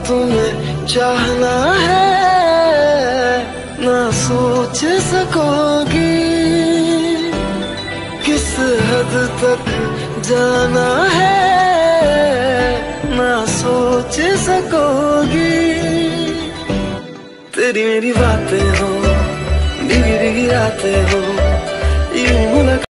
तुम्हें चाहना है ना सोच सकोगी, किस हद तक जाना है ना सोच सकोगी। तेरी मेरी बातें हो, भीगी भीगी रातें हो, यूं